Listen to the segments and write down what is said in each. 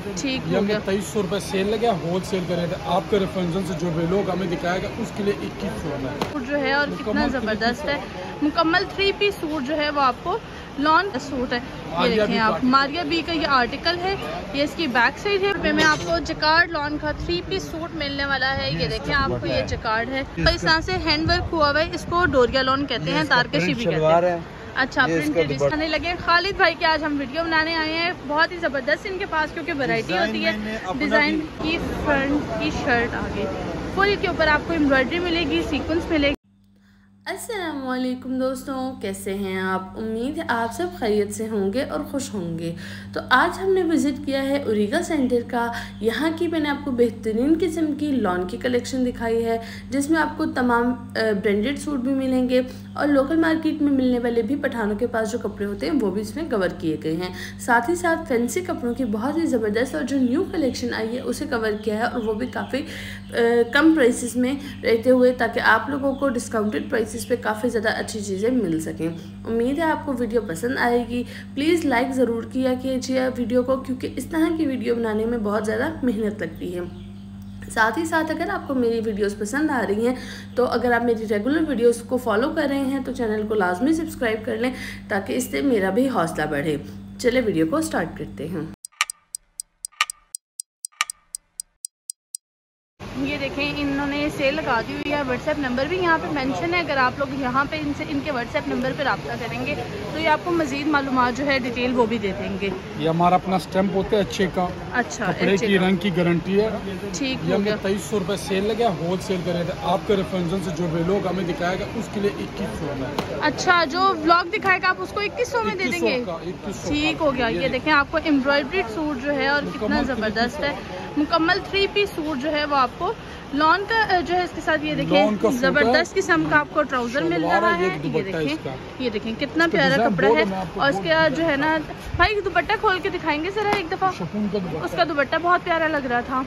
ठीक ये हो हमने गया। 2300 रुपए सेल लगे, होल सेल करे थे। आपके रेफरेंस से जो भी लोग हमें दिखाएगा उसके लिए 2100 रुपए सूट जो है और कितना ज़बरदस्त है। मुकम्मल 3 पीस सूट जो है वो आपको लॉन सूट है। ये देखें आप, मारिया बी का ये आर्टिकल है, ये इसकी बैक साइड है। में आपको जकार्ड लॉन का 3 पीस सूट मिलने वाला है। ये देखें आपको ये जकार्ड है, तो इस तरह से हैंड वर्क हुआ हुआ है। इसको डोरिया लॉन कहते हैं, तारकशी भी कहते हैं। अच्छा, प्रिंटेड दिखाने लगे। खालिद भाई के आज हम वीडियो बनाने आए हैं। बहुत ही ज़बरदस्त इनके पास क्योंकि वैरायटी होती है। डिज़ाइन की फ्रंट की शर्ट आगे फुल के ऊपर आपको एम्ब्रॉयडरी मिलेगी, सीक्वेंस मिलेगी। अस्सलामुअलैकुम दोस्तों, कैसे हैं आप? उम्मीद है आप सब खैरियत से होंगे और खुश होंगे। तो आज हमने विज़िट किया है ओरिगा सेंटर का। यहाँ की मैंने आपको बेहतरीन किस्म की लॉन की कलेक्शन दिखाई है, जिसमें आपको तमाम ब्रांडेड सूट भी मिलेंगे और लोकल मार्केट में मिलने वाले भी पठानों के पास जो कपड़े होते हैं वो भी इसमें कवर किए गए हैं। साथ ही साथ फैंसी कपड़ों की बहुत ही ज़बरदस्त और जो न्यू कलेक्शन आई है उसे कवर किया है, और वो भी काफ़ी कम प्राइसेस में रहते हुए, ताकि आप लोगों को डिस्काउंटेड प्राइसेस पे काफ़ी ज़्यादा अच्छी चीज़ें मिल सकें। उम्मीद है आपको वीडियो पसंद आएगी। प्लीज़ लाइक ज़रूर किया कीजिए वीडियो को, क्योंकि इस तरह की वीडियो बनाने में बहुत ज़्यादा मेहनत लगती है। साथ ही साथ अगर आपको मेरी वीडियोस पसंद आ रही हैं, तो अगर आप मेरी रेगुलर वीडियोस को फॉलो कर रहे हैं तो चैनल को लाजमी सब्सक्राइब कर लें, ताकि इससे मेरा भी हौसला बढ़े। चलिए वीडियो को स्टार्ट करते हैं। ये देखें, इन्होंने सेल लगा दी हुई है। व्हाट्सएप नंबर भी यहाँ पे मेंशन है। अगर आप लोग यहाँ पे इनके व्हाट्सएप नंबर पर रब्ता करेंगे तो ये आपको मजीद मालूमात जो है डिटेल वो भी दे देंगे। ये हमारा अपना स्टैंप होता है अच्छे का। अच्छा, कपड़े की रंग की गारंटी है। ठीक ये हो हमने गया। 2300 रुपए सेल लगे, होल सेल करे थे। आपके रेफरेंस से जो भी लोग हमें दिखाएगा उसके लिए 2100 रुपए। अच्छा, जो व्लॉग दिखाएगा आप उसको 2100 में दे देंगे। ठीक हो गया। ये देखें आपको एम्ब्रॉयडरी सूट जो है और कितना ज़बरदस्त है। मुकम्मल 3 पीस सूट जो है वो आपको लॉन का जो है इसके साथ। ये देखें ज़बरदस्त किस्म का आपको ट्राउजर मिल रहा है। ये देखें कितना प्यारा कपड़ा है। और इसके बाद जो है ना भाई, दुपट्टा खोल के दिखाएंगे जरा एक दफ़ा। उसका दुपट्टा बहुत प्यारा लग रहा था।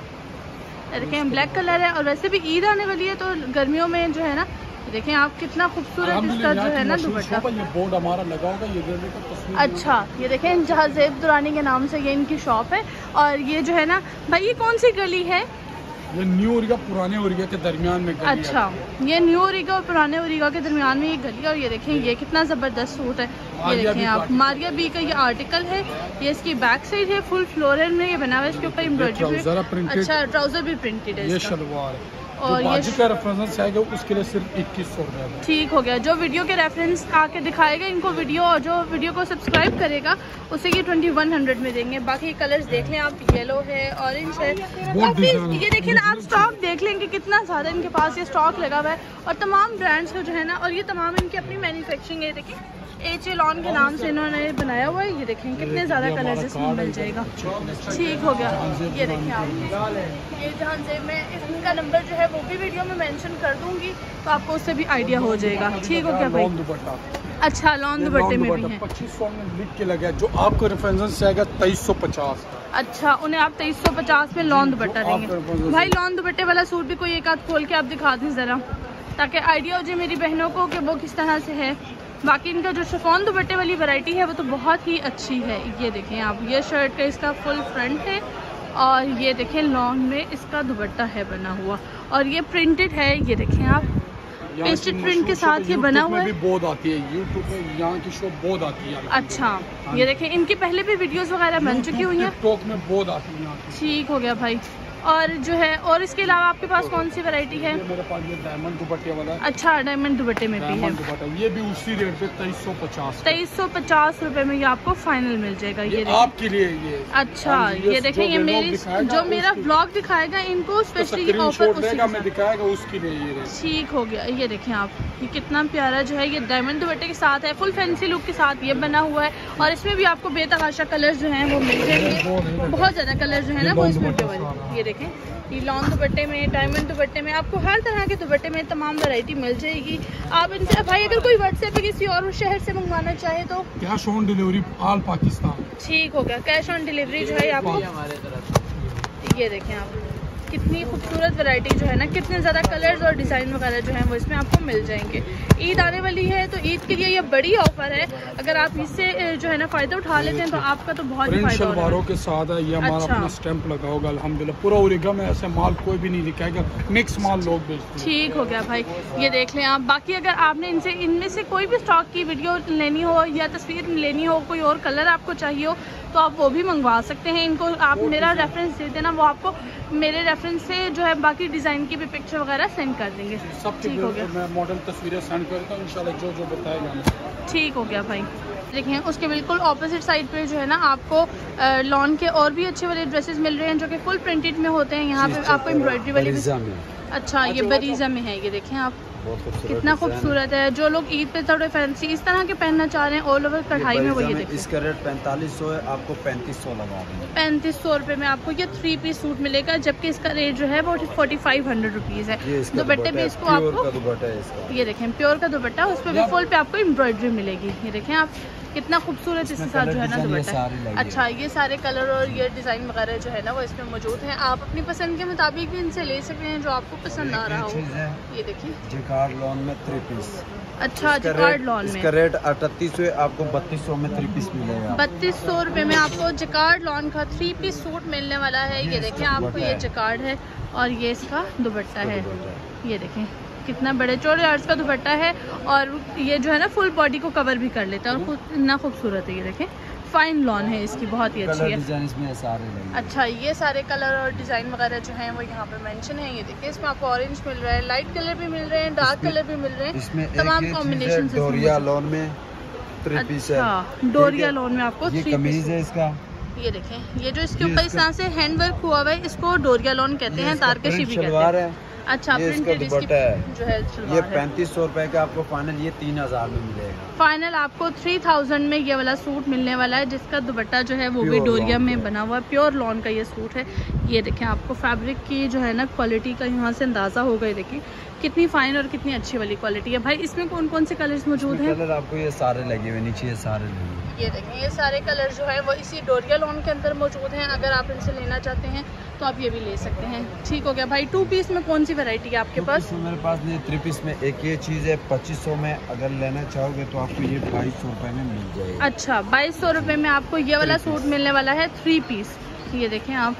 देखें ब्लैक कलर है, और वैसे भी ईद आने वाली है तो गर्मियों में जो है ना, देखें आप कितना खूबसूरत इसका जो है ना दुपट्टा। बोर्ड हमारा लगा होगा ये। अच्छा, ये देखें जहाज़ेब दुरानी के नाम से ये इनकी शॉप है। और ये जो है ना भाई, ये कौन सी गली है? ये न्यू ओरिगा पुराने ओरिगा के दरमियान में गली। अच्छा, ये न्यू ओरिगा और पुराने ओरिगा के दरमियान में ये गली है। और ये देखें ये कितना ज़बरदस्त सूट है। ये देखें आप, मारिया बी का ये आर्टिकल है, ये इसकी बैक साइड है। फुल फ्लोरल में ये बना हुआ है, इसके ऊपर एम्ब्रॉयडरी। अच्छा, ट्राउजर भी प्रिंटेड है। ये शलवार है। और ये का रेफरेंस है उसके लिए सिर्फ 2100 रुपए। ठीक हो गया। जो वीडियो के रेफरेंस आके दिखाएगा इनको वीडियो, और जो वीडियो को सब्सक्राइब करेगा उसे ये 2100 में देंगे। बाकी कलर्स देख लें आप, येलो है, ऑरेंज है, काफी। ये देखें ना आप, स्टॉक देख लें कि कितना ज़्यादा इनके पास ये स्टॉक लगा हुआ है। और तमाम ब्रांड्स का जो है ना, और ये तमाम इनकी अपनी मैन्युफैक्चरिंग है। देखें एच लॉन के नाम से इन्होंने बनाया हुआ है। ये देखें कितने ज़्यादा कलर्स इसमें मिल जाएगा। ठीक हो गया। ये देखें आप, ये जहाँ से मैं इसका नंबर जो है वो भी वीडियो में मेंशन कर दूंगी, तो आपको उससे भी आइडिया हो जाएगा। ठीक हो गया भाई। अच्छा, लॉन दुपट्टे में भी है। 2500 में लिख के लगा, जो आपको रेफरेंस से आएगा 2350। अच्छा, उन्हें आप 2350 में लॉन दुपट्टा देंगे। भाई लॉन दुपट्टे वाला सूट भी कोई एक आध खोल के आप दिखा दें ज़रा, ताकि आइडिया हो जाए मेरी बहनों को कि वो किस तरह से है। बाकी इनका जो शिफॉन दुपट्टे वाली वैरायटी है वो तो बहुत ही अच्छी है। ये देखें आप, ये शर्ट का इसका फुल फ्रंट है, और ये देखें लॉन में इसका दुपट्टा है बना हुआ, और ये प्रिंटेड है। ये देखें आप, पेस्टेड प्रिंट के साथ ये बना हुआ है। बहुत आती है यूट्यूब पे, यहाँ की शो बहुत आती है। अच्छा, ये देखें इनकी पहले भी वीडियोस वगैरह बन चुकी हुई हैं। टिकटॉक में बहुत आती है। ठीक हो गया भाई। और जो है, और इसके अलावा आपके पास कौन सी वैरायटी है? मेरे पास ये डायमंड दुपट्टे वाला है। अच्छा, डायमंड दुपट्टे में भी है। ये भी उसी रेट पे 2350। 2350 रुपए में ये आपको फाइनल मिल जाएगा। ये आपके लिए ये। अच्छा, ये देखें, ये मेरी जो मेरा ब्लॉग दिखाएगा इनको स्पेशली ऑफर में दिखाएगा उसके लिए ये। ठीक हो गया। ये देखें आप, ये कितना प्यारा जो है, ये डायमंड दुपट्टे के साथ है, फुल फैंसी लुक के साथ ये बना हुआ है। और इसमें भी आपको बेतहाशा कलर जो है वो मिल जाएंगे। बहुत ज्यादा कलर जो है ना वो इसमें। ये देखें, ये लॉन दुपट्टे में, डायमंड दुपट्टे में, आपको हर तरह के दुपट्टे में तमाम वैरायटी मिल जाएगी। आप इनसे भाई, अगर कोई व्हाट्सएप पे किसी और शहर से मंगवाना चाहे तो cash on delivery all Pakistan. ठीक हो गया। कैश ऑन डिलीवरी जो है आपको, ये देखें आप, कितनी खूबसूरत वैरायटी जो है ना, कितने ज़्यादा कलर्स और डिज़ाइन वगैरह जो है वो इसमें आपको मिल जाएंगे। ईद आने वाली है तो ईद के लिए ये बड़ी ऑफर है, अगर आप इससे जो है ना फ़ायदा उठा लेते हैं तो आपका तो बहुत ही फायदा शलवारों के साथ है। ये हमारा अपना स्टैंप लगा होगा अल्हम्दुलिल्लाह। पूरा ओरिगा में ऐसे माल कोई भी नहीं दिखाएगा, मिक्स माल लोग बेचते हैं। ठीक हो गया भाई, ये देख लें आप। बाकी अगर आपने इनमें से कोई भी स्टॉक की वीडियो लेनी हो या तस्वीर लेनी हो, कोई और कलर आपको चाहिए हो तो आप वो भी मंगवा सकते हैं। इनको आप मेरा रेफरेंस दे देना, वो आपको मेरे रेफरेंस से जो है बाकी डिज़ाइन की भी पिक्चर वगैरह सेंड कर देंगे। सब ठीक हो गया, मैं मॉडल तस्वीरें सेंड करता हूँ इंशाल्लाह जो जो बताएगा। ठीक हो गया भाई। देखिए उसके बिल्कुल ऑपोजिट साइड पे जो है ना आपको लॉन के और भी अच्छे वाले ड्रेसेस मिल रहे हैं जो कि फुल प्रिंटेड में होते हैं। यहाँ पे आपको एम्ब्रॉयडरी वाली भी, अच्छा ये बरीजा में है। ये देखें आप कितना खूबसूरत है। जो लोग ईद पे थोड़े फैंसी इस तरह के पहनना चाह रहे हैं ऑल ओवर कढ़ाई में, वो ये देखिए। इसका रेट 4500 है, आपको 3500 लगा देंगे। 3500 रुपये में आपको ये 3 पीस सूट मिलेगा, जबकि इसका रेट जो है वो 4500 रुपीज़ है। दुपट्टे भी इसको आपको ये देखें प्योर का दुपट्टा, उस पर भी फुल पे आपको एम्ब्रॉयडरी मिलेगी। ये देखें आप कितना खूबसूरत इसके साथ जो है ना दुपट्टा। अच्छा ये सारे कलर और ये डिज़ाइन वगैरह जो है ना वो इसमें मौजूद हैं। आप अपनी पसंद के मुताबिक भी इनसे ले सकते हैं जो आपको पसंद आ रहा हो। ये देखिए जिकार्ड लॉन में 3 पीस। अच्छा जिकार्ड लॉन में इसका रेट 3800 है, आपको 3200 में 3 पीस मिलेगा। 3200 रुपये में आपको जिकार्ड लॉन का 3 पीस सूट मिलने वाला है। ये देखें आपको ये जिकार्ड है और ये इसका दुपट्टा है। ये देखें कितना बड़े चौड़े अर्ज का दुपट्टा है और ये जो है ना फुल बॉडी को कवर भी कर लेता है और इतना खूबसूरत है। ये देखें फाइन लॉन है इसकी, बहुत ही अच्छी है। इसमें सारे अच्छा ये सारे कलर और डिज़ाइन वगैरह जो हैं वो यहाँ पे मेंशन है। ये देखिए इसमें आपको ऑरेंज मिल रहा है, लाइट कलर भी मिल रहे हैं, डार्क कलर भी मिल रहे हैं, इसमें तमाम कॉम्बिनेशन। डोरिया लॉन में 3 पीस है। डोरिया लॉन में आपको 3 कमीज है इसका। ये देखें ये जो इसके ऊपर इस तरह से हैंड वर्क हुआ हुआ है इसको डोरिया लॉन कहते हैं, तारकशी भी कहते हैं। अच्छा प्रिंटेड इसकी जो है ये 3500 रुपए का आपको फाइनल ये 3000 में मिलेगा। फाइनल आपको 3000 में ये वाला सूट मिलने वाला है, जिसका दुपट्टा जो है वो भी डोरिया में बना हुआ है। प्योर लॉन का ये सूट है। ये देखें आपको फैब्रिक की जो है ना क्वालिटी का यहाँ से अंदाजा होगा। ये देखिए कितनी फाइन और कितनी अच्छी वाली क्वालिटी है। भाई इसमें कौन कौन से कलर्स मौजूद हैं? कलर आपको ये सारे लगे हुए नीचे, ये सारे लगे। ये देखें ये सारे कलर जो है वो इसी डोरिया लॉन के अंदर मौजूद हैं। अगर आप इनसे लेना चाहते हैं तो आप ये भी ले सकते हैं। ठीक हो गया भाई। 2 पीस में कौन सी वैरायटी है आपके पास? मेरे पास नहीं, 3 पीस में एक ये चीज़ है 2500 में, अगर लेना चाहोगे तो आपको ये 2200 रुपए में मिल जाएगी। अच्छा 2200 रुपये में आपको ये वाला सूट मिलने वाला है 3 पीस। ये देखें आप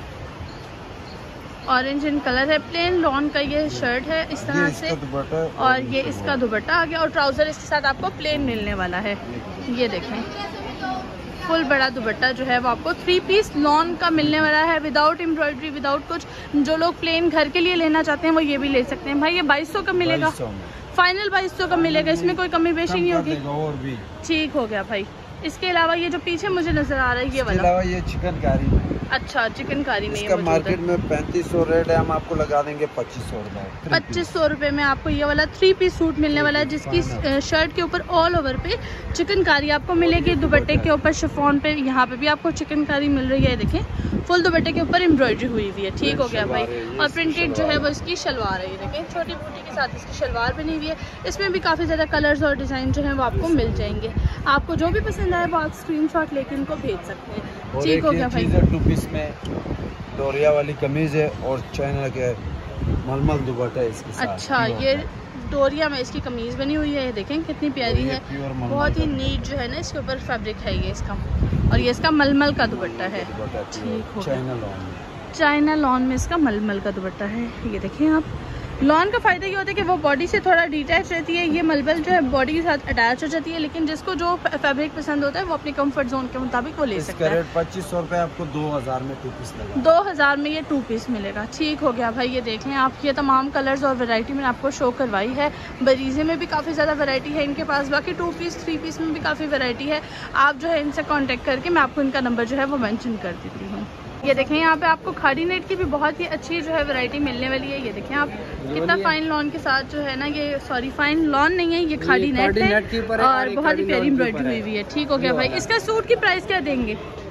ऑरेंज इन कलर है, प्लेन लॉन का ये शर्ट है इस तरह से और ये इसका दुपट्टा आ गया और ट्राउजर इसके साथ आपको प्लेन मिलने वाला है। ये देखें फुल बड़ा दुपट्टा जो है वो आपको 3 पीस लॉन का मिलने वाला है, विदाउट एम्ब्रॉयडरी विदाउट कुछ। जो लोग प्लेन घर के लिए लेना चाहते हैं वो ये भी ले सकते हैं। भाई ये 2200 का मिलेगा, फाइनल 2200 का मिलेगा, इसमें कोई कमी बेशी नहीं होगी। ठीक हो गया भाई। इसके अलावा ये जो पीछे मुझे नजर आ रहा है ये वाला, ये चिकनकारी में। अच्छा चिकनकारी में इसका मार्केट में 3500 रेट है, हम आपको लगा देंगे 2500 रुपए। 2500 रुपये में आपको ये वाला 3 पीस सूट मिलने वाला है, जिसकी शर्ट के ऊपर ऑल ओवर पे चिकनकारी आपको मिलेगी। दुपट्टे के ऊपर शिफॉन पे यहाँ पे भी आपको चिकनकारी मिल रही है। देखें फुल दुपट्टे के ऊपर एम्ब्रॉयडरी हुई हुई है। ठीक हो गया भाई। और प्रिंटेड जो है वो इसकी शलवार है। ये देखें छोटी बूटी के साथ इसकी शलवार बनी हुई है। इसमें भी काफ़ी ज़्यादा कलर्स और डिज़ाइन जो है वो आपको मिल जाएंगे। आपको जो भी पसंद आए वो आप स्क्रीनशॉट लेके इनको भेज सकते हैं। ठीक हो गया भाई। 2 पीस में डोरिया वाली कमीज है और चाइना के मलमल दुपट्टा है इसके साथ। अच्छा ये डोरिया में इसकी कमीज बनी हुई है। ये देखें कितनी प्यारी है, बहुत ही नीट जो है ना इसके ऊपर फैब्रिक है ये इसका, और ये इसका मलमल का दुपट्टा है। ठीक हो गया। चाइना लॉन में इसका मलमल का दुपट्टा है। ये देखें आप लॉन का फ़ायदा ये होता है कि वो बॉडी से थोड़ा डिटैच रहती है, ये मलबल जो है बॉडी के साथ अटैच हो जाती है। लेकिन जिसको जो फैब्रिक पसंद होता है वो अपनी कंफर्ट जोन के मुताबिक वो ले सकता है। 2500 रुपये आपको 2000 में 2 पीस लगेगा। 2000 में ये 2 पीस मिलेगा। ठीक हो गया भाई। ये देख लें आप, ये तमाम कलर्स और वैरायटी मैंने आपको शो करवाई है। बरीजे में भी काफ़ी ज़्यादा वैरायटी है इनके पास, बाकी 2 पीस 3 पीस में भी काफ़ी वैरायटी है। आप जो है इनसे कॉन्टेक्ट करके मैं आपको इनका नंबर जो है वो मैंशन कर देती हूँ। ये देखें यहाँ पे आपको खाड़ी नेट की भी बहुत ही अच्छी जो है वैरायटी मिलने वाली है। ये देखें आप कितना फाइन लॉन के साथ जो है ना, ये सॉरी फाइन लॉन नहीं है, ये खाड़ी नेट है और बहुत ही प्यारी एम्ब्रॉयडरी हुई हुई है। ठीक हो गया भाई। इसका सूट की प्राइस क्या देंगे?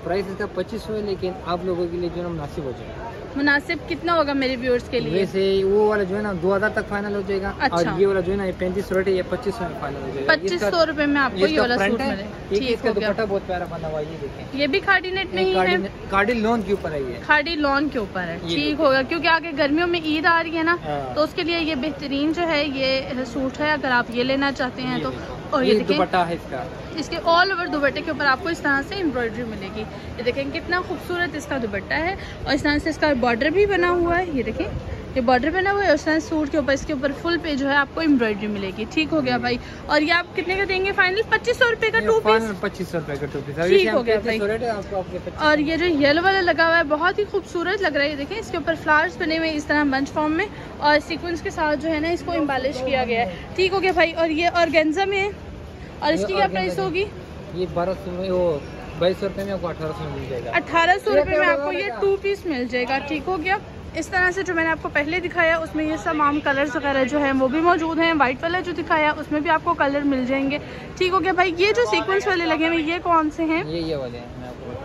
प्राइस इसका 2500 है, लेकिन आप लोगों के लिए जो है मुनासिब हो जाएगा। मुनासिब कितना होगा मेरे व्यूअर्स के लिए? वैसे वो वाला जो है ना 2000 तक फाइनल हो जाएगा। अच्छा। और ये वाला जो है ना 3500 रेट है, ये 2500 में फाइनल हो जाएगा। 2500 रुपए में आपको ये वाला सूट मिलेगा। इसका दुपट्टा बहुत प्यारा बना हुआ है, ये देखें। ये भी खाड़ी नेट में ही है, खाड़ी लॉन के ऊपर है, ये खाड़ी लॉन के ऊपर है। ठीक होगा, क्योंकि आगे गर्मियों में ईद आ रही है ना, तो उसके लिए ये बेहतरीन जो है ये सूट है, अगर आप ये लेना चाहते हैं तो। और ये दुपट्टा है इसका, इसके ऑल ओवर दुपट्टे के ऊपर आपको इस तरह से एम्ब्रॉयडरी मिलेगी। ये देखें कितना खूबसूरत इसका दुपट्टा है, और इस तरह से इसका बॉर्डर भी बना हुआ है। ये देखें, ये बॉर्डर बना हुआ है, और इस तरह सूट के ऊपर इसके ऊपर फुल पे जो है आपको एम्ब्रॉयडरी मिलेगी। ठीक हो गया भाई। और ये आप कितने का देंगे फाइनल? 2500 रुपए का 2 पीस। 2500 रुपए का 2 पीस। ठीक हो गया भाई। और ये जो येलो वाला लगा हुआ है बहुत ही खूबसूरत लग रहा है। ये देखें, इसके ऊपर फ्लावर्स बने हुए इस तरह बंच फॉर्म में, और सीक्वेंस के साथ जो है ना इसको एम्बेलिश किया गया है। ठीक हो गया भाई। और ये ऑर्गेन्जा में है, और इसकी क्या प्राइस होगी? ये 1200 में, वो 2200 रुपए में आपको 1800 में मिल जाएगा। 1800 रुपए में आपको ये 2 पीस मिल जाएगा। ठीक हो गया। इस तरह से जो मैंने आपको पहले दिखाया उसमें ये तमाम कलर्स वगैरह जो हैं वो भी मौजूद हैं। वाइट वाला जो दिखाया उसमें भी आपको कलर मिल जाएंगे। ठीक हो गया भाई। ये जो सीक्वेंस वाले लगे हुए ये कौन से हैं? ये वाले हैं, मैं आपको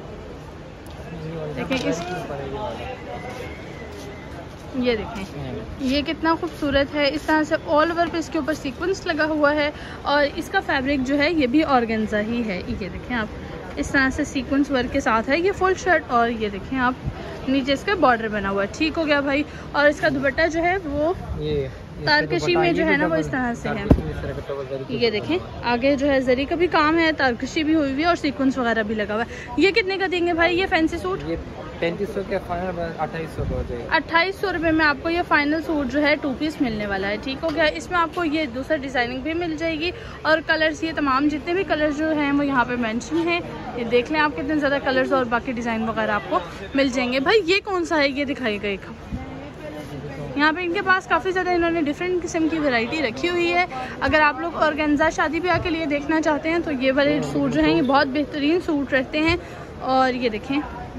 ये देखें, ये कितना खूबसूरत है। इस तरह से ऑल ओवर पे इसके ऊपर सीक्वेंस लगा हुआ है, और इसका फैब्रिक जो है ये भी ऑर्गेन्जा ही है। ये देखें आप, इस तरह से सीक्वेंस वर्क के साथ है ये फुल शर्ट, और ये देखें आप नीचे इसका बॉर्डर बना हुआ है। ठीक हो गया भाई। और इसका दुपट्टा जो है वो ये तारकशी में जो है ना वो इस तरह से है। ये देखें, आगे जो है जरी का भी काम है, तारकशी भी हुई हुई है, और सीक्वेंस वगैरह भी लगा हुआ है। ये कितने का देंगे भाई ये फैंसी सूट? 3500 के फाइनल 2800 हो जाएगा। 2800 रुपये में आपको ये फाइनल सूट जो है 2 पीस मिलने वाला है। ठीक हो गया। इसमें आपको ये दूसरा डिज़ाइनिंग भी मिल जाएगी, और कलर्स ये तमाम जितने भी कलर्स जो हैं वो यहाँ पे मेंशन हैं। ये देख लें आप कितने ज़्यादा कलर्स और बाकी डिज़ाइन वगैरह आपको मिल जाएंगे। भाई ये कौन सा है ये दिखाइएगा एक। यहाँ पे इनके पास काफ़ी ज़्यादा इन्होंने डिफरेंट किस्म की वैरायटी रखी हुई है। अगर आप लोग ऑर्गेन्जा शादी ब्याह के लिए देखना चाहते हैं तो ये वाले सूट जो हैं ये बहुत बेहतरीन सूट रहते हैं। और ये देखें,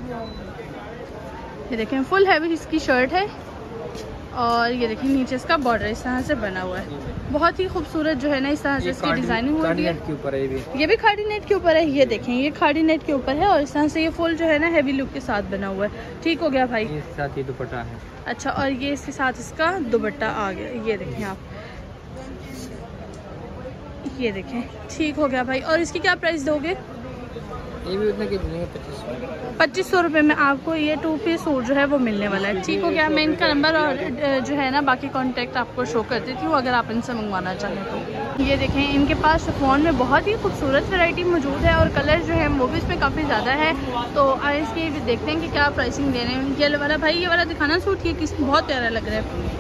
ये देखें फुल हैवी इसकी शर्ट है, और ये देखें नीचे इसका बॉर्डर इस तरह से बना हुआ है। बहुत ही खूबसूरत जो है ना इस तरह से इसकी डिजाइनिंग हुई है। ये भी खाड़ी नेट के ऊपर है। ये देखें, ये खाड़ी नेट के ऊपर है, और इस तरह से ये फुल जो है ना हैवी लुक के साथ बना हुआ है। ठीक हो गया भाई। इसके साथ ये दुपट्टा है। अच्छा, और ये इसके साथ इसका दुपट्टा आ गया। ये देखें आप, ये देखें। ठीक हो गया भाई। और इसकी क्या प्राइस दोगे? ये भी उतने के 2500 रुपये में आपको ये 2 पीस सूट जो है वो मिलने वाला है। ठीक हो गया। मैं इनका नंबर और जो है ना बाकी कांटेक्ट आपको शो कर देती हूँ अगर आप इनसे मंगवाना चाहें तो। ये देखें, इनके पास शिफॉन में बहुत ही खूबसूरत वैरायटी मौजूद है, और कलर जो है वो भी इसमें काफ़ी ज़्यादा है। तो आए इसकी देखते हैं कि क्या प्राइसिंग दे रहे हैं। ये वाला भाई, ये वाला दिखाना सूट, ये किस बहुत प्यारा लग रहा है।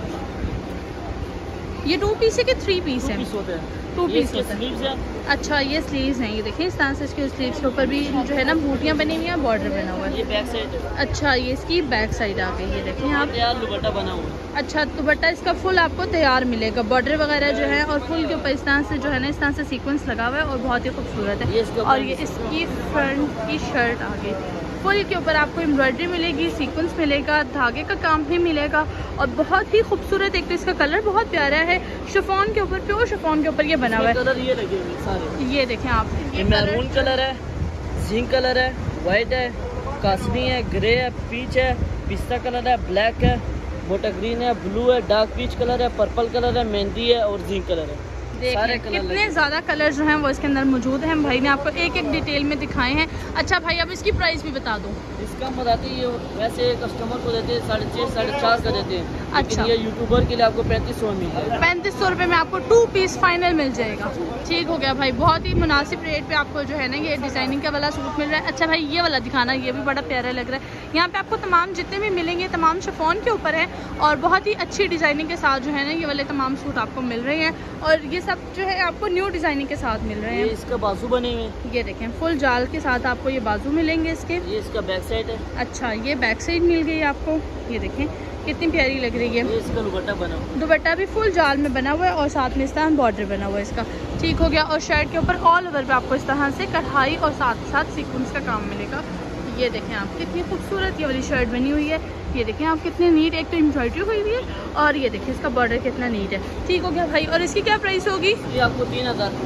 ये 2 पीस है कि 3 पीस है? 2 पीस होता है। अच्छा, ये स्लीव्स हैं। ये देखें, इस तरह से इसके स्लीव्स के ऊपर भी जो है ना बूटियाँ बनी हुई हैं, बॉर्डर बना हुआ है। ये बैक साइड है। अच्छा, ये इसकी बैक साइड आ गई। ये देखें आप, दुपट्टा बना हुआ है। अच्छा, दुपट्टा इसका फुल आपको तैयार मिलेगा, बॉर्डर वगैरह जो है, और फुल के ऊपर इस तरह से जो है ना इस तरह से सीक्वेंस लगा हुआ है, और बहुत ही खूबसूरत है। और ये इसकी फ्रंट की शर्ट आ गई। फुल के ऊपर आपको एम्ब्रॉयडरी मिलेगी, सीक्वेंस मिलेगा, धागे का काम भी मिलेगा, और बहुत ही खूबसूरत। एक तो इसका कलर बहुत प्यारा है, शिफॉन के ऊपर, प्योर शिफॉन के ऊपर ये बना हुआ है। कलर ये लगे हुए सारे। ये देखें आप, ये मैरून कलर है, जिंक कलर है, वाइट है, कासमी है, ग्रे है, पीच है, पिस्ता कलर है, ब्लैक है, मोटा ग्रीन है, ब्लू है, डार्क पीच कलर है, पर्पल कलर है, मेहंदी है, और जिंक कलर है। देखिए कितने ज़्यादा कलर जो हैं वो इसके अंदर मौजूद हैं। भाई ने आपको एक एक डिटेल में दिखाए हैं। अच्छा भाई, अब इसकी प्राइस भी बता दो। इसका बताते ये वैसे कस्टमर को देते हैं 6.5 4.5 का देते हैं। अच्छा, ये यूट्यूबर के लिए आपको 3500 मिल जाएगा। 3500 रुपये में आपको 2 पीस फाइनल मिल जाएगा। ठीक हो गया भाई। बहुत ही मुनासिब रेट पे आपको जो है ना ये डिज़ाइनिंग का वाला सूट मिल रहा है। अच्छा भाई, ये वाला दिखाना, ये भी बड़ा प्यारा लग रहा है। यहाँ पे आपको तमाम जितने भी मिलेंगे तमाम शिफॉन के ऊपर है, और बहुत ही अच्छी डिज़ाइनिंग के साथ जो है ना ये वाले तमाम सूट आपको मिल रहे हैं, और ये सब जो है आपको न्यू डिज़ाइनिंग के साथ मिल रहे हैं। इसका बाजू बने हुए, ये देखें फुल जाल के साथ आपको ये बाजू मिलेंगे इसके। ये इसका बैक साइड है। अच्छा, ये बैक साइड मिल गई आपको। ये देखें कितनी प्यारी लग रही है। ये इसका दुपट्टा बना हुआ, दुपट्टा भी फुल जाल में बना हुआ है, और साथ में इस तरह बॉर्डर बना हुआ है इसका। ठीक हो गया। और शर्ट के ऊपर ऑल ओवर पे आपको इस तरह से कढ़ाई और साथ साथ सीक्वेंस का काम मिलेगा। ये देखें आप, कितनी खूबसूरत ये वाली शर्ट बनी हुई है। ये देखें आप, कितने नीट, एक तो एम्ब्रॉयडरी हुई हुई है, और ये देखें इसका बॉर्डर कितना नीट है। ठीक हो गया भाई। और इसकी क्या प्राइस होगी? ये आपको 3000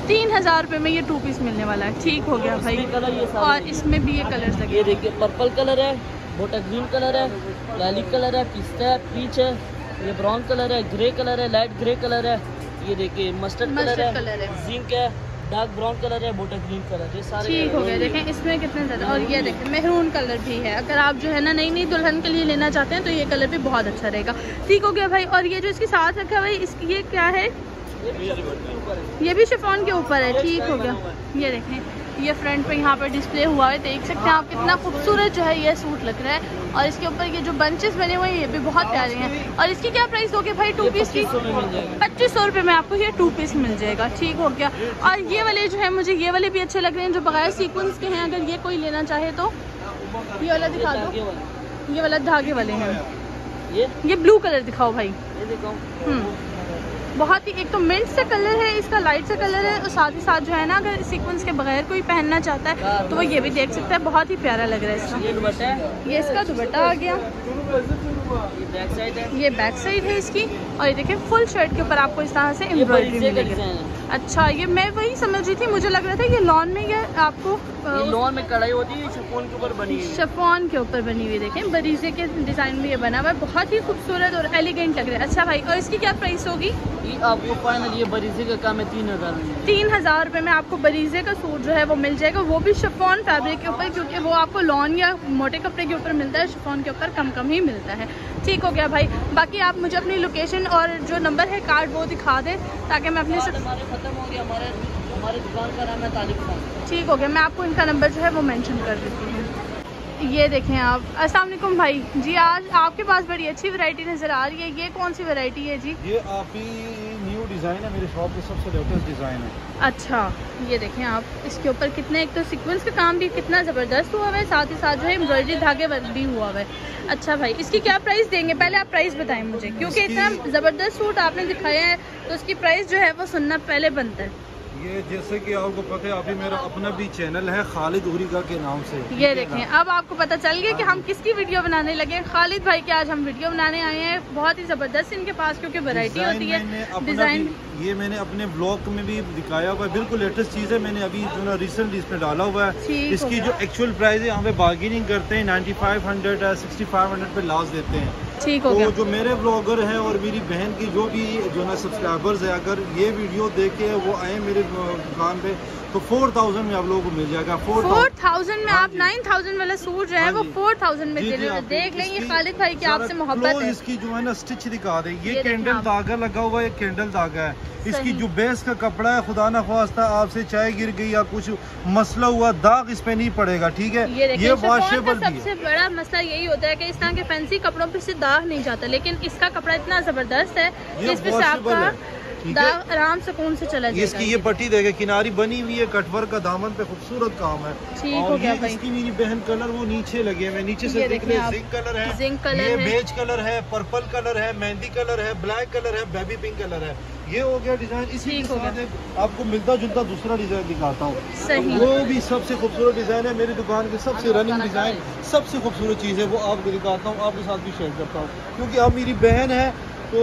3000 रुपये में ये 2 पीस मिलने वाला है। ठीक हो गया भाई। कलर ये और इसमें भी ये कलर लगे, ये देखिए पर्पल कलर है, मोटा ग्रीन कलर है, लालिक कलर है, पिस्ता है, पीच है, ये ब्राउन कलर है, ग्रे कलर है, लाइट ग्रे कलर है, ये देखिए मस्टर्ड कलर है, जिंक है, डार्क ब्राउन कलर है, मोटा ग्रीन कलर, ये सारे ठीक हो गए। देखें इसमें कितने ज़्यादा। और ये देखें मेहरून कलर भी है, अगर आप जो है ना नई दुल्हन के लिए लेना चाहते हैं तो ये कलर भी बहुत अच्छा रहेगा। ठीक हो गया भाई। और ये जो इसके साथ रखा है भाई, इसकी ये क्या है? ये भी शिफॉन के ऊपर है। ठीक हो गया। ये देखें ये फ्रंट पे यहाँ पर डिस्प्ले हुआ है, देख सकते हैं आप कितना खूबसूरत जो है ये सूट लग रहा है। और इसके ऊपर ये जो बंचेस बने हुए हैं ये भी बहुत प्यारे हैं। और इसकी क्या प्राइस दोगे भाई 2 पीस की? 2500 रुपये में आपको ये 2 पीस मिल जाएगा। ठीक हो गया। और ये वाले जो है मुझे ये वाले भी अच्छे लग रहे हैं जो बगैर सीक्वेंस के हैं, अगर ये कोई लेना चाहे तो ये वाला दिखा दो। ये वाला धागे वाले हैं, ये ब्लू कलर दिखाओ भाई। बहुत ही एक तो मिंट से कलर है इसका, लाइट से कलर है, और साथ ही साथ जो है ना अगर सीक्वेंस के बगैर कोई पहनना चाहता है तो वो ये भी देख सकता है। बहुत ही प्यारा लग रहा है इसका। ये दुपट्टा है, ये इसका दुपट्टा आ गया, ये बैक साइड है, ये बैक साइड है इसकी। और ये देखिए फुल शर्ट के ऊपर आपको इस तरह से एम्ब्रॉयडरी मिलेगी। अच्छा ये मैं वही समझ रही थी, मुझे लग रहा था ये लॉन में या आपको लॉन में कढ़ाई होती है, शिफॉन के ऊपर बनी है, शिफॉन के ऊपर बनी हुई। देखें बरीजे के डिजाइन में ये बना हुआ है, बहुत ही खूबसूरत और एलिगेंट लग रहा है। अच्छा भाई और इसकी क्या प्राइस होगी? ये आपको फाइनल ये बरीजे का काम है 3000 में। 3000 रुपये में आपको बरीजे का सूट जो है वो मिल जाएगा, वो भी शिफॉन फैब्रिक के ऊपर, क्योंकि वो आपको लॉन या मोटे कपड़े के ऊपर मिलता है, शिफॉन के ऊपर कम ही मिलता है। ठीक हो गया भाई। बाकी आप मुझे अपनी लोकेशन और जो नंबर है कार्ड वो दिखा दें ताकि मैं अपने से हमारे खत्म हो गया, हमारे दुकान का नाम है तालिब खान। ठीक हो गया, मैं आपको इनका नंबर जो है वो मेंशन कर देती हूँ। ये देखें आप। अस्सलाम वालेकुम भाई जी, आज आपके पास बड़ी अच्छी वैरायटी नज़र आ रही है, ये कौन सी वैरायटी है जी? ये आप ही न्यू डिज़ाइन है, मेरे शॉप के सबसे लेटेस्ट डिज़ाइन है। अच्छा ये देखें आप, इसके ऊपर कितने, एक तो सीक्वेंस का काम भी कितना ज़बरदस्त हुआ है, साथ ही साथ जो है एम्ब्रॉयडरी धागे वर्क भी हुआ है। अच्छा भाई इसकी क्या प्राइस देंगे? पहले आप प्राइस बताएं मुझे, क्योंकि इतना ज़बरदस्त सूट आपने दिखाया है तो उसकी प्राइस जो है वो सुनना पहले बनता है। ये जैसे कि आपको पता है अभी मेरा अपना भी चैनल है खालिद उरीका के नाम से। ये देखें अब आपको पता चल गया कि हम किसकी वीडियो बनाने लगे। खालिद भाई की आज हम वीडियो बनाने आए हैं, बहुत ही जबरदस्त इनके पास क्योंकि वैरायटी होती है डिजाइन। ये मैंने अपने ब्लॉग में भी दिखाया हुआ है, बिल्कुल लेटेस्ट चीज़ है, मैंने अभी जो ना रिसेंट इसमें डाला हुआ है। इसकी जो एक्चुअल प्राइस है यहाँ पे बार्गेनिंग करते हैं 9500 6500 पे लास्ट देते हैं। ठीक हो तो गया। जो मेरे ब्लॉगर हैं और मेरी बहन की जो भी जो ना सब्सक्राइबर्स है, अगर ये वीडियो देख के वो आए मेरे दुकान पे तो 4000 में आप लोगों को मिल जाएगा। 4000 में आप 9000 वाला सूट जो है वो 4000 में दे रहे हैं। देख लें ये खालिद भाई की आपसे मोहब्बत है। इसकी जो है ना स्टिच दिखा दे, ये कैंडल धागा लगा हुआ है, कैंडल धागा है। इसकी जो बेस का कपड़ा है, खुदा ना ख्वास्ता आपसे चाय गिर गई या कुछ मसला हुआ, दाग इस पे नहीं पड़ेगा। ठीक है, ये वॉशेबल भी है। सबसे बड़ा मसला यही होता है कि इस तरह के फैंसी कपड़ों पे से दाग नहीं जाता, लेकिन इसका कपड़ा इतना जबरदस्त है कि इस पे से आपका दाग आराम सुकून से चला जाएगा। इसकी ये पट्टी देखे किनारी बनी हुई है, कटवर्क का दामन पे खूबसूरत काम है। ठीक हो गया भाई। इसकी मेरी बहन कलर वो नीचे लगे हुए, नीचे से देख रहे हैं, जिंक कलर है, जिंक कलर ये है, बेज कलर है, पर्पल कलर है, मेहंदी कलर है, ब्लैक कलर है, बेबी पिंक कलर है। ये हो गया डिजाइन। इसी के साथ आपको मिलता जुलता दूसरा डिजाइन दिखाता हूँ, सही वो भी सबसे खूबसूरत डिजाइन है मेरी दुकान की, सबसे रनिंग डिजाइन, सबसे खूबसूरत चीज़ है, वो आपको दिखाता हूँ, आपके साथ भी शेयर करता हूँ। क्योंकि आप मेरी बहन है तो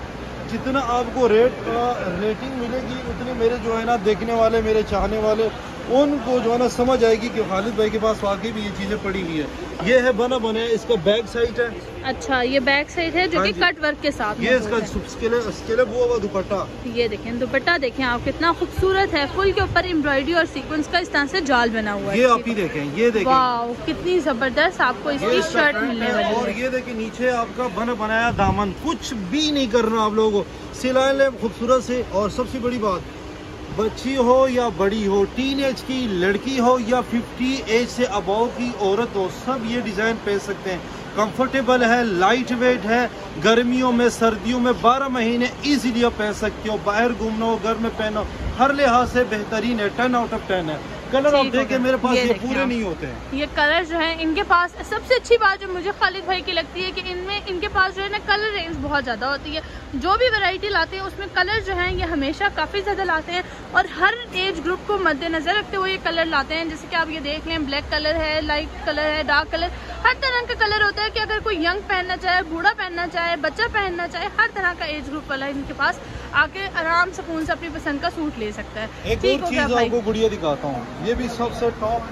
जितना आपको रेटिंग मिलेगी उतने मेरे जो है ना देखने वाले, मेरे चाहने वाले, उनको जो है ना समझ आएगी कि खालिद भाई के पास वाकई भी ये चीज़ें पड़ी हुई है। ये है बना बना, इसका बैक साइड है। अच्छा ये बैक साइड है जो कि कट वर्क के साथ ये इसका स्केलेब हुआ दुपट्टा। ये देखें दुपट्टा देखें आप कितना खूबसूरत है, फुल के ऊपर एम्ब्रॉयडरी और सीक्वेंस का इस तरह से जाल बना हुआ है। ये आप ही देखें, ये देखें, वाव कितनी जबरदस्त आपको इसकी शर्ट मिलने वाली है। और ये देखें नीचे आपका बना बनाया दामन, कुछ भी नहीं करना आप लोगों को, सिलाई खूबसूरत से। और सबसे बड़ी बात, बच्ची हो या बड़ी हो, टीन एज की लड़की हो या 50 एज से अबव की औरत हो, सब ये डिज़ाइन पहन सकते हैं। कंफर्टेबल है, लाइट वेट है, गर्मियों में सर्दियों में 12 महीने इजीली आप पहन सकते हो। बाहर घूमना हो, घर में पहनो, हर लिहाज से बेहतरीन है, 10 आउट ऑफ 10 है। कलर आप देखें मेरे पास ये पूरे नहीं होते हैं। ये कलर जो है इनके पास, सबसे अच्छी बात जो मुझे खालिद भाई की लगती है कि इनमें इनके पास जो है ना कलर रेंज बहुत ज़्यादा होती है। जो भी वैरायटी लाते हैं उसमें कलर जो है ये हमेशा काफ़ी ज़्यादा लाते हैं और हर एज ग्रुप को मद्देनजर रखते हुए ये कलर लाते हैं। जैसे कि आप ये देख लें, ब्लैक कलर है, लाइट कलर है, डार्क कलर, हर तरह का कलर होता है कि अगर कोई यंग पहनना चाहे, बूढ़ा पहनना चाहे, बच्चा पहनना चाहे, हर तरह का एज ग्रुप वाला इनके पास आके आराम सुकून से अपनी पसंद का सूट ले सकता है। एक और चीज़ आपको गुड़िया दिखाता हूँ, ये भी सबसे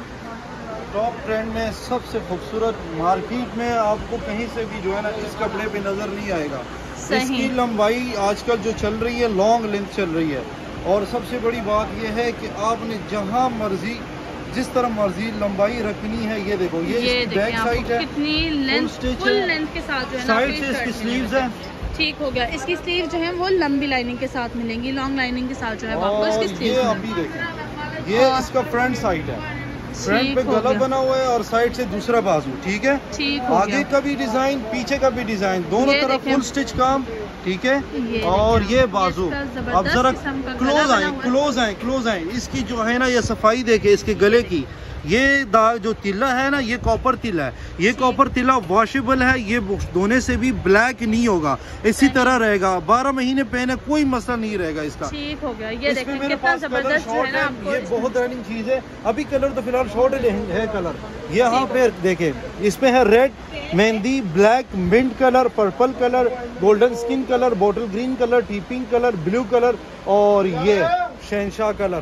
टॉप ट्रेंड में सबसे खूबसूरत, मार्केट में आपको कहीं से भी जो है ना इस कपड़े पे नजर नहीं आएगा। इसकी लंबाई आजकल जो चल रही है लॉन्ग लेंथ चल रही है और सबसे बड़ी बात यह है कि आपने जहां मर्जी जिस तरह मर्जी लंबाई रखनी है। ये देखो ये इसकी बैक साइड है, कितनी लेंथ, फुल लेंथ के साथ जो है ना साइड से इसकी स्लीव्स है। ठीक हो गया, इसकी स्लीव जो है वो लंबी लाइनिंग के साथ मिलेंगी, लॉन्ग लाइनिंग के साथ जो है आपको इसकी स्लीव। ये अभी देखें, ये इसका फ्रंट साइड है, फ्रंट पे गला बना हुआ है और साइड से दूसरा बाजू। ठीक है, आगे का भी डिजाइन, पीछे का भी डिजाइन, दोनों तरफ फुल स्टिच काम। ठीक है, और ये बाजू अब जरा क्लोज आए, इसकी जो है ना ये सफाई देखे इसके गले की। ये जो तिल्ला है ना ये कॉपर तिल्ला है, ये कॉपर तिल्ला वॉशेबल है, ये धोने से भी ब्लैक नहीं होगा, इसी तरह रहेगा, 12 महीने पहने कोई मसला नहीं रहेगा इसका। ठीक हो गया, ये देखिए कितना जबरदस्त है ना आपको। ये बहुत रनिंग चीज है। अभी कलर तो फिलहाल शॉर्ट है कलर, यहाँ पे देखे इसमें है red, mehndi, black, mint colour, purple colour, golden skin colour, bottle green colour, tea pink colour, blue colour और ये शहनशाह कलर,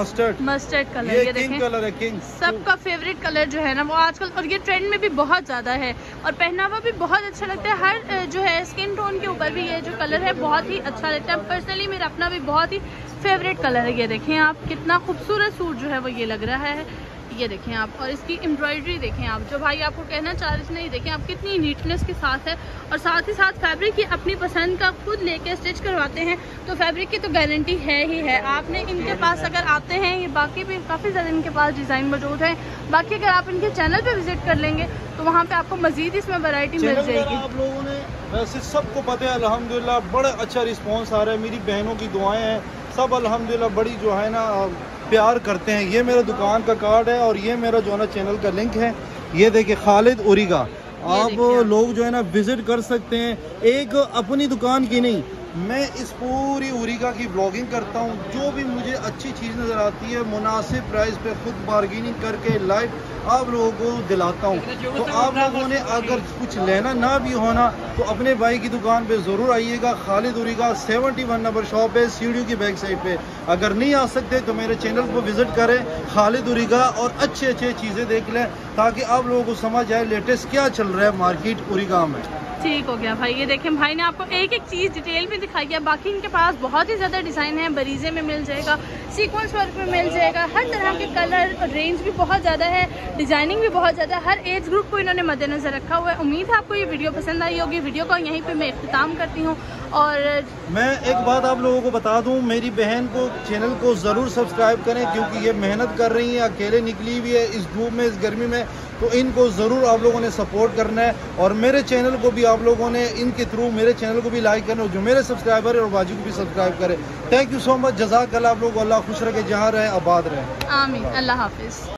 मस्टर्ड कलर। ये किंग कलर है, किंग सबका फेवरेट कलर जो है ना वो आजकल, और ये ट्रेंड में भी बहुत ज्यादा है और पहनावा भी बहुत अच्छा लगता है। हर जो है स्किन टोन के ऊपर भी ये जो कलर है बहुत ही अच्छा लगता है। पर्सनली मेरा अपना भी बहुत ही फेवरेट कलर है। ये देखें आप कितना खूबसूरत सूट जो है वो ये लग रहा है। ये देखें आप, और इसकी एम्ब्रॉयडरी देखें आप, जो भाई आपको कहना चाह रहे थे नहीं, देखें आप कितनी नीटनेस के साथ है और साथ ही साथ फैब्रिक की अपनी पसंद का खुद लेके स्टिच करवाते हैं तो फैब्रिक की तो गारंटी है ही है। आपने इनके पास अगर आते हैं, ये बाकी भी काफ़ी ज़्यादा इनके पास डिज़ाइन मौजूद है। बाकी अगर आप इनके चैनल पे विजिट कर लेंगे तो वहाँ पे आपको मजीद इसमें वैरायटी मिल जाएगी। आप लोगों ने वैसे सबको पता है अल्हम्दुलिल्लाह बड़ा अच्छा रिस्पॉन्स आ रहा है, मेरी बहनों की दुआएं हैं, सब अल्हम्दुलिल्लाह बड़ी जो है ना प्यार करते हैं। ये मेरा दुकान का कार्ड है और ये मेरा जो है ना चैनल का लिंक है। ये देखिए खालिद उरीगा, आप लोग जो है ना विजिट कर सकते हैं। एक अपनी दुकान की नहीं, मैं इस पूरी उरीगा की ब्लॉगिंग करता हूँ। जो भी मुझे अच्छी चीज़ नज़र आती है मुनासिब प्राइस पे खुद बार्गेनिंग करके लाइव आप लोगों को दिलाता हूँ। तो आप लोगों ने अगर कुछ लेना ना भी होना तो अपने भाई की दुकान पे ज़रूर आइएगा। खालिद उरीगा 71 नंबर शॉप है, सीढ़ियों की बैक साइड पे। अगर नहीं आ सकते तो मेरे चैनल को विजिट करें खालिद उरीगा और अच्छे चीज़ें देख लें ताकि आप लोगों को समझ आए लेटेस्ट क्या चल रहा है मार्केट उरीगा में। ठीक हो गया भाई, ये देखें भाई ने आपको एक एक चीज़ डिटेल में दिखाई है। बाकी इनके पास बहुत ही ज़्यादा डिज़ाइन है, बरीजे में मिल जाएगा, सीक्वेंस वर्क में मिल जाएगा, हर तरह के कलर रेंज भी बहुत ज़्यादा है, डिज़ाइनिंग भी बहुत ज़्यादा, हर एज ग्रुप को इन्होंने मद्देनजर रखा हुआ है। उम्मीद है आपको ये वीडियो पसंद आई होगी। वीडियो को यहीं पर मैं इख्तिताम करती हूँ और मैं एक बात आप लोगों को बता दूं, मेरी बहन को चैनल को ज़रूर सब्सक्राइब करें क्योंकि ये मेहनत कर रही है, अकेले निकली हुई है इस धूप में, इस गर्मी में, तो इनको ज़रूर आप लोगों ने सपोर्ट करना है। और मेरे चैनल को भी आप लोगों ने इनके थ्रू मेरे चैनल को भी लाइक करना, जो मेरे सब्सक्राइबर है और बाजू को भी सब्सक्राइब करें। थैंक यू सो मच, जज़ाकल्लाह। आप लोग अल्लाह खुश रखे, जहाँ रहें आबाद रहें। आमीन, अल्लाह हाफिज़।